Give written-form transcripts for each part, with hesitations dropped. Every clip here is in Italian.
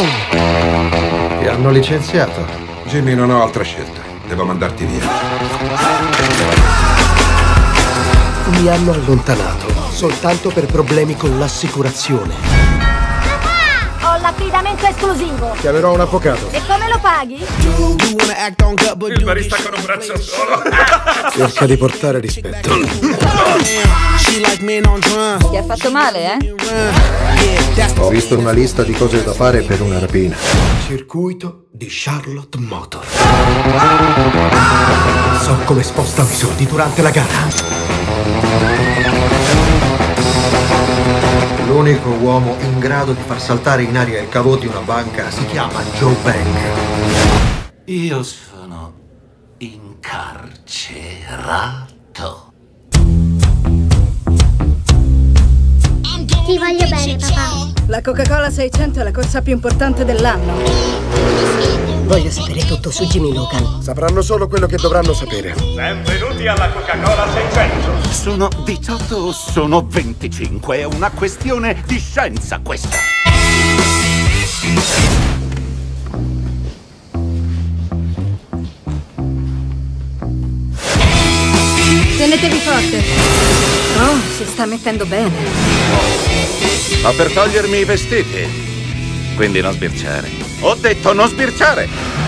Ti hanno licenziato. Jimmy, non ho altra scelta. Devo mandarti via. Mi hanno allontanato soltanto per problemi con l'assicurazione. Ho l'affidamento esclusivo. Chiamerò un avvocato. E come lo paghi? Il barista con un braccio solo. Cerca di portare rispetto. Ti ha fatto male, eh? Ho visto una lista di cose da fare per una rapina. Circuito di Charlotte Motor. So come spostano i soldi durante la gara. L'unico uomo in grado di far saltare in aria il cavò di una banca si chiama Joe Bank. Io sono incarcerato. Ti voglio bene, papà. La Coca-Cola 600 è la corsa più importante dell'anno. Voglio sapere tutto su Jimmy Logan. Sapranno solo quello che dovranno sapere. Benvenuti alla Coca-Cola 600. Sono 18 o sono 25? È una questione di scienza questa. Tenetevi forte. Oh, si sta mettendo bene. Ma per togliermi i vestiti. Quindi non sbirciare. Ho detto non sbirciare!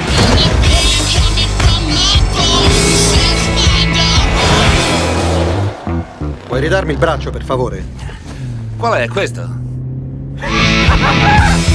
Puoi ridarmi il braccio, per favore? Qual è questo?